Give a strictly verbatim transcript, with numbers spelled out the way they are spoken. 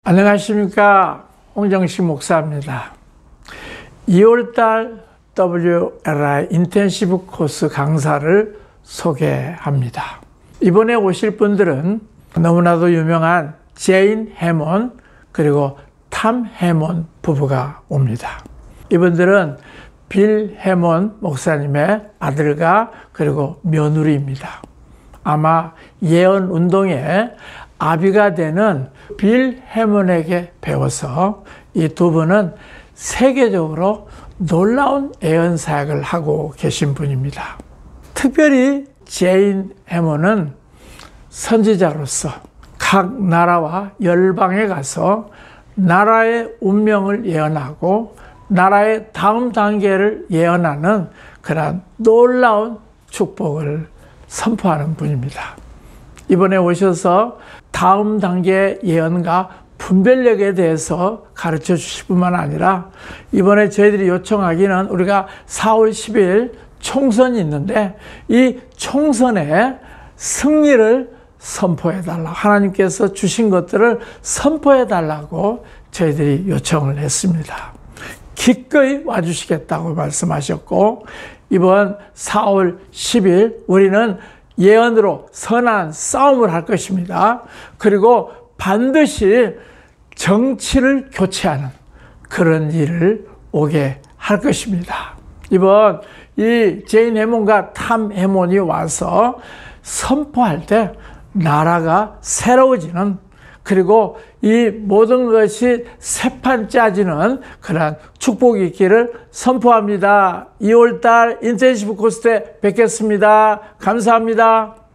안녕하십니까, 홍정식 목사입니다. 이월달 더블유엘아이 인텐시브 코스 강사를 소개합니다. 이번에 오실 분들은 너무나도 유명한 제인 해몬 그리고 탐 해몬 부부가 옵니다. 이분들은 빌 해몬 목사님의 아들과 그리고 며느리입니다. 아마 예언 운동에 아비가 되는 빌 해몬에게 배워서 이 두 분은 세계적으로 놀라운 예언 사역을 하고 계신 분입니다. 특별히 제인 해몬은 선지자로서 각 나라와 열방에 가서 나라의 운명을 예언하고 나라의 다음 단계를 예언하는 그러한 놀라운 축복을 선포하는 분입니다. 이번에 오셔서 다음 단계 예언과 분별력에 대해서 가르쳐 주실 뿐만 아니라 이번에 저희들이 요청하기는 우리가 사월 십일 총선이 있는데 이 총선에 승리를 선포해 달라, 하나님께서 주신 것들을 선포해 달라고 저희들이 요청을 했습니다. 기꺼이 와주시겠다고 말씀하셨고, 이번 사월 십일 우리는 예언으로 선한 싸움을 할 것입니다. 그리고 반드시 정치를 교체하는 그런 일을 오게 할 것입니다. 이번 이 제인 해몬과 탐 해몬이 와서 선포할 때 나라가 새로워지는, 그리고 이 모든 것이 새판 짜지는 그런 축복이 있기를 선포합니다. 이월달 인텐시브 코스 때 뵙겠습니다. 감사합니다.